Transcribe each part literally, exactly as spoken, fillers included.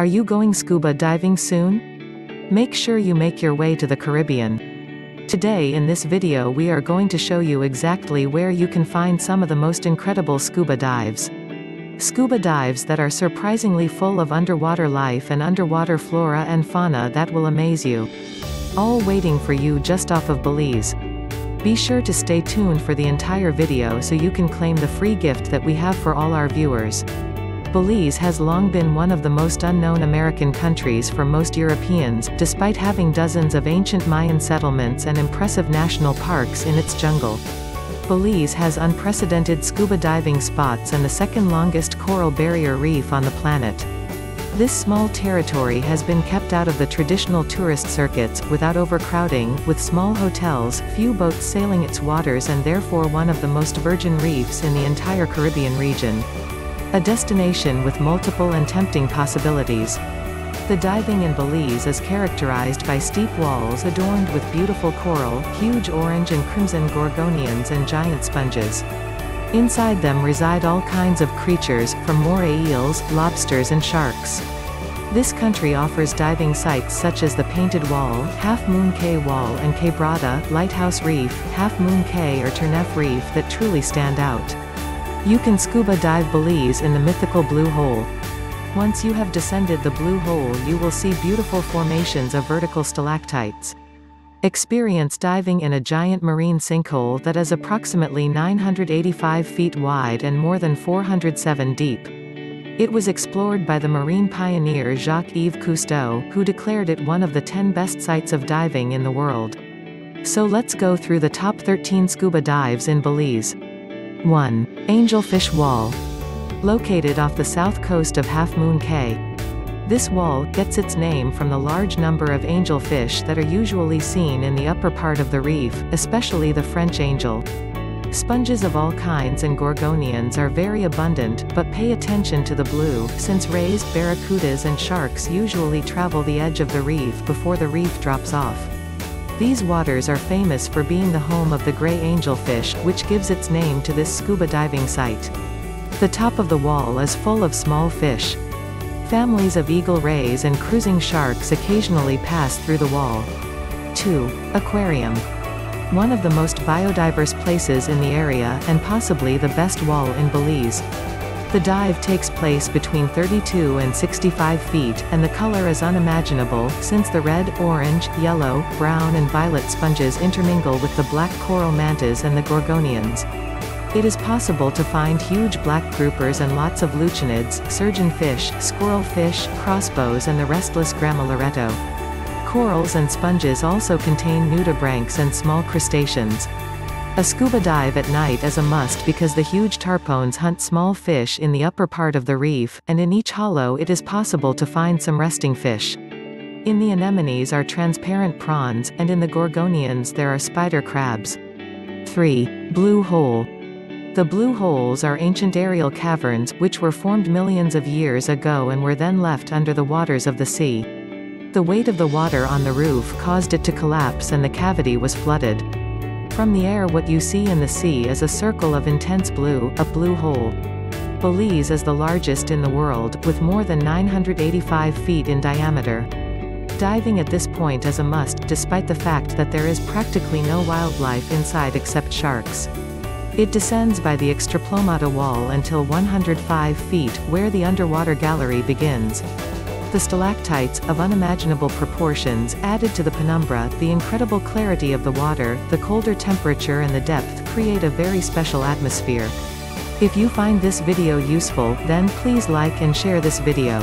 Are you going scuba diving soon? Make sure you make your way to the Caribbean. Today in this video we are going to show you exactly where you can find some of the most incredible scuba dives. Scuba dives that are surprisingly full of underwater life and underwater flora and fauna that will amaze you. All waiting for you just off of Belize. Be sure to stay tuned for the entire video so you can claim the free gift that we have for all our viewers. Belize has long been one of the most unknown American countries for most Europeans, despite having dozens of ancient Mayan settlements and impressive national parks in its jungle. Belize has unprecedented scuba diving spots and the second longest coral barrier reef on the planet. This small territory has been kept out of the traditional tourist circuits, without overcrowding, with small hotels, few boats sailing its waters, and therefore one of the most virgin reefs in the entire Caribbean region. A destination with multiple and tempting possibilities. The diving in Belize is characterized by steep walls adorned with beautiful coral, huge orange and crimson gorgonians and giant sponges. Inside them reside all kinds of creatures, from moray eels, lobsters and sharks. This country offers diving sites such as the Painted Wall, Half Moon Cay Wall and Quebrada, Lighthouse Reef, Half Moon Cay or Turneffe Reef that truly stand out. You can scuba dive Belize in the mythical Blue Hole. Once you have descended the Blue Hole you will see beautiful formations of vertical stalactites. Experience diving in a giant marine sinkhole that is approximately nine hundred eighty-five feet wide and more than four hundred seven deep. It was explored by the marine pioneer Jacques-Yves Cousteau, who declared it one of the ten best sites of diving in the world. So let's go through the top thirteen scuba dives in Belize. one. Angelfish Wall. Located off the south coast of Half Moon Cay. This wall gets its name from the large number of angelfish that are usually seen in the upper part of the reef, especially the French angel. Sponges of all kinds and gorgonians are very abundant, but pay attention to the blue, since rays, barracudas and sharks usually travel the edge of the reef before the reef drops off. These waters are famous for being the home of the gray angelfish, which gives its name to this scuba diving site. The top of the wall is full of small fish. Families of eagle rays and cruising sharks occasionally pass through the wall. two. Aquarium. One of the most biodiverse places in the area, and possibly the best wall in Belize. The dive takes place between thirty-two and sixty-five feet, and the color is unimaginable, since the red, orange, yellow, brown and violet sponges intermingle with the black coral mantas and the gorgonians. It is possible to find huge black groupers and lots of lucinids, surgeonfish, squirrelfish, crossbows and the restless grammoloretto. Corals and sponges also contain nudibranchs and small crustaceans. A scuba dive at night is a must because the huge tarpones hunt small fish in the upper part of the reef, and in each hollow it is possible to find some resting fish. In the anemones are transparent prawns, and in the gorgonians there are spider crabs. three. Blue Hole. The blue holes are ancient aerial caverns, which were formed millions of years ago and were then left under the waters of the sea. The weight of the water on the roof caused it to collapse and the cavity was flooded. From the air what you see in the sea is a circle of intense blue, a blue hole. Belize is the largest in the world, with more than nine hundred eighty-five feet in diameter. Diving at this point is a must, despite the fact that there is practically no wildlife inside except sharks. It descends by the Extraplomata Wall until one hundred five feet, where the underwater gallery begins. The stalactites, of unimaginable proportions, added to the penumbra, the incredible clarity of the water, the colder temperature and the depth create a very special atmosphere. If you find this video useful, then please like and share this video.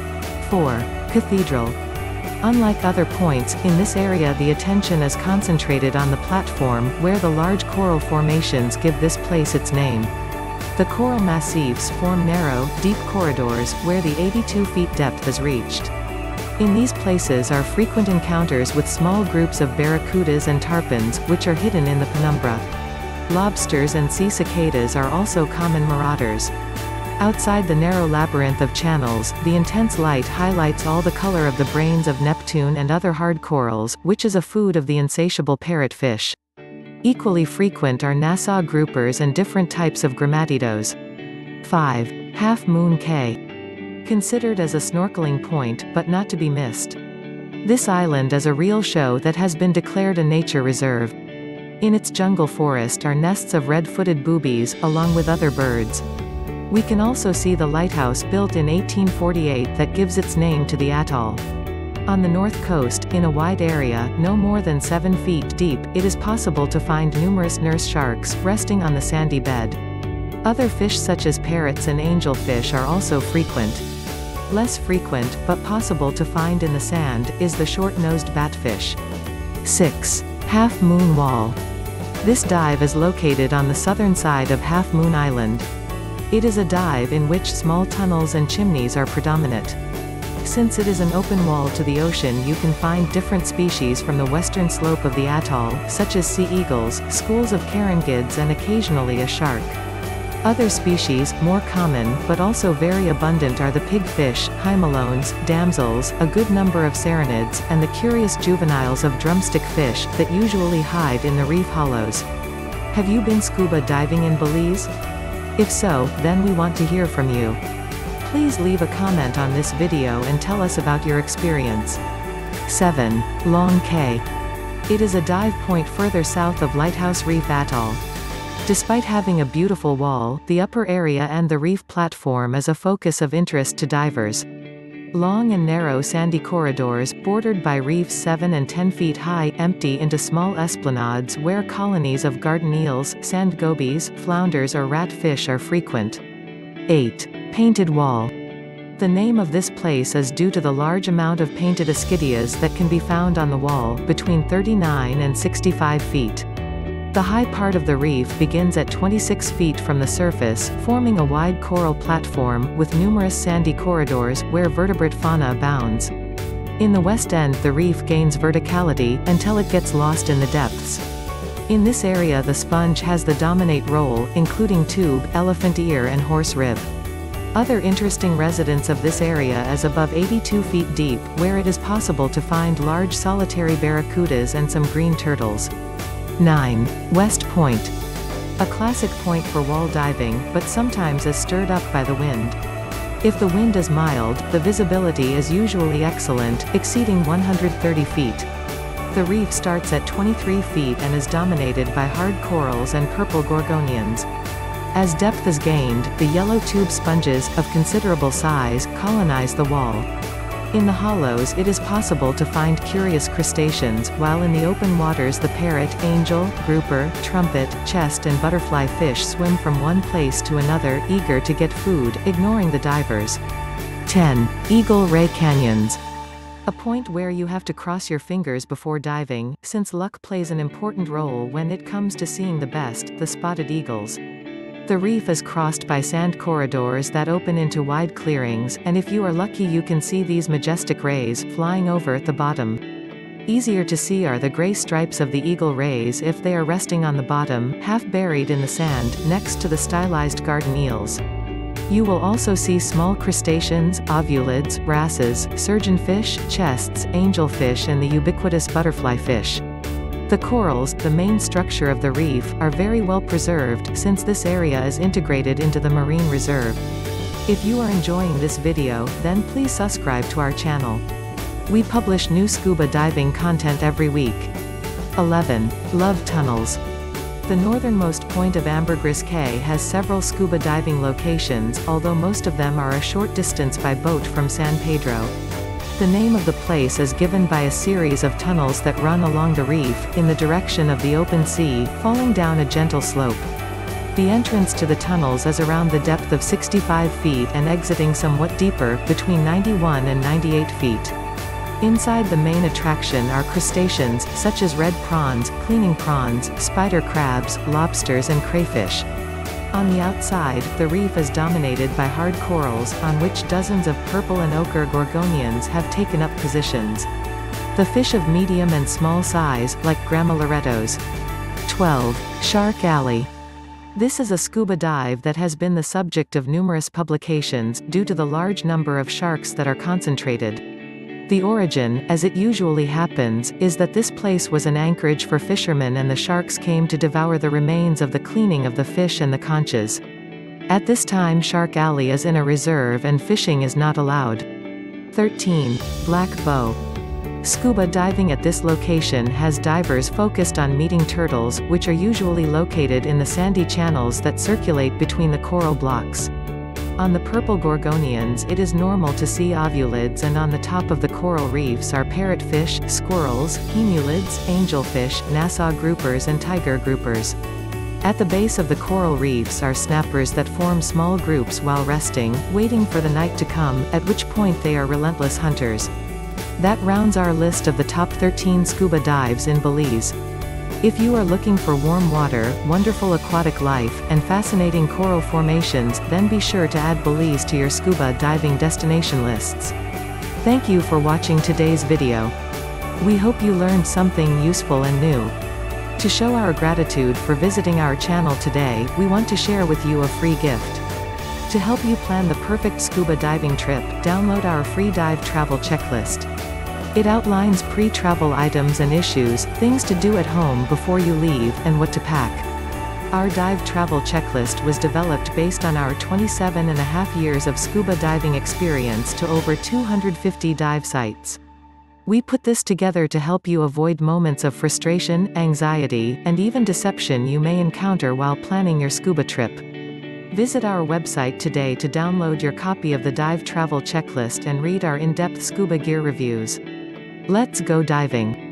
four. Cathedral. Unlike other points, in this area the attention is concentrated on the platform, where the large coral formations give this place its name. The coral massifs form narrow, deep corridors, where the eighty-two feet depth is reached. In these places are frequent encounters with small groups of barracudas and tarpons, which are hidden in the penumbra. Lobsters and sea cicadas are also common marauders. Outside the narrow labyrinth of channels, the intense light highlights all the color of the brains of Neptune and other hard corals, which is a food of the insatiable parrotfish. Equally frequent are Nassau groupers and different types of grammatidos. five. Half Moon Cay. Considered as a snorkeling point, but not to be missed. This island is a real show that has been declared a nature reserve. In its jungle forest are nests of red-footed boobies, along with other birds. We can also see the lighthouse built in eighteen forty-eight that gives its name to the atoll. On the north coast, in a wide area, no more than seven feet deep, it is possible to find numerous nurse sharks, resting on the sandy bed. Other fish such as parrots and angelfish are also frequent. Less frequent, but possible to find in the sand, is the short-nosed batfish. six. Half Moon Wall. This dive is located on the southern side of Half Moon Island. It is a dive in which small tunnels and chimneys are predominant. Since it is an open wall to the ocean, you can find different species from the western slope of the atoll, such as sea eagles, schools of carangids and occasionally a shark. Other species, more common, but also very abundant are the pigfish, hymalones, damsels, a good number of serranids, and the curious juveniles of drumstick fish, that usually hide in the reef hollows. Have you been scuba diving in Belize? If so, then we want to hear from you. Please leave a comment on this video and tell us about your experience. seven. Long Cay. It is a dive point further south of Lighthouse Reef Atoll. Despite having a beautiful wall, the upper area and the reef platform is a focus of interest to divers. Long and narrow sandy corridors, bordered by reefs seven and ten feet high, empty into small esplanades where colonies of garden eels, sand gobies, flounders or ratfish are frequent. eight. Painted Wall. The name of this place is due to the large amount of painted ascidias that can be found on the wall, between thirty-nine and sixty-five feet. The high part of the reef begins at twenty-six feet from the surface, forming a wide coral platform, with numerous sandy corridors, where vertebrate fauna abounds. In the west end the reef gains verticality, until it gets lost in the depths. In this area the sponge has the dominate role, including tube, elephant ear and horse rib. Other interesting residents of this area is above eighty-two feet deep, where it is possible to find large solitary barracudas and some green turtles. nine. West Point. A classic point for wall diving, but sometimes is stirred up by the wind. If the wind is mild, the visibility is usually excellent, exceeding one hundred thirty feet. The reef starts at twenty-three feet and is dominated by hard corals and purple gorgonians. As depth is gained, the yellow tube sponges, of considerable size, colonize the wall. In the hollows it is possible to find curious crustaceans, while in the open waters the parrot, angel, grouper, trumpet, chest and butterfly fish swim from one place to another, eager to get food, ignoring the divers. ten. Eagle Ray Canyons. A point where you have to cross your fingers before diving, since luck plays an important role when it comes to seeing the best, the spotted eagles. The reef is crossed by sand corridors that open into wide clearings, and if you are lucky you can see these majestic rays, flying over at the bottom. Easier to see are the gray stripes of the eagle rays if they are resting on the bottom, half buried in the sand, next to the stylized garden eels. You will also see small crustaceans, ovulids, wrasses, surgeonfish, chests, angelfish and the ubiquitous butterfly fish. The corals, the main structure of the reef, are very well preserved, since this area is integrated into the marine reserve. If you are enjoying this video, then please subscribe to our channel. We publish new scuba diving content every week. eleven. Love Tunnels. The northernmost point of Ambergris Caye has several scuba diving locations, although most of them are a short distance by boat from San Pedro. The name of the place is given by a series of tunnels that run along the reef, in the direction of the open sea, falling down a gentle slope. The entrance to the tunnels is around the depth of sixty-five feet and exiting somewhat deeper, between ninety-one and ninety-eight feet. Inside the main attraction are crustaceans, such as red prawns, cleaning prawns, spider crabs, lobsters and crayfish. On the outside, the reef is dominated by hard corals, on which dozens of purple and ochre gorgonians have taken up positions. The fish of medium and small size, like grammoloretos. twelve. Shark Alley. This is a scuba dive that has been the subject of numerous publications, due to the large number of sharks that are concentrated. The origin, as it usually happens, is that this place was an anchorage for fishermen and the sharks came to devour the remains of the cleaning of the fish and the conches. At this time Shark Alley is in a reserve and fishing is not allowed. thirteen. Black Bow. Scuba diving at this location has divers focused on meeting turtles, which are usually located in the sandy channels that circulate between the coral blocks. On the purple gorgonians it is normal to see ovulids, and on the top of the coral reefs are parrotfish, squirrels, hemulids, angelfish, Nassau groupers and tiger groupers. At the base of the coral reefs are snappers that form small groups while resting, waiting for the night to come, at which point they are relentless hunters. That rounds our list of the top thirteen scuba dives in Belize. If you are looking for warm water, wonderful aquatic life, and fascinating coral formations, then be sure to add Belize to your scuba diving destination lists. Thank you for watching today's video. We hope you learned something useful and new. To show our gratitude for visiting our channel today, we want to share with you a free gift. To help you plan the perfect scuba diving trip, download our free dive travel checklist. It outlines pre-travel items and issues, things to do at home before you leave, and what to pack. Our dive travel checklist was developed based on our twenty-seven and a half years of scuba diving experience to over two hundred fifty dive sites. We put this together to help you avoid moments of frustration, anxiety, and even deception you may encounter while planning your scuba trip. Visit our website today to download your copy of the dive travel checklist and read our in-depth scuba gear reviews. Let's go diving!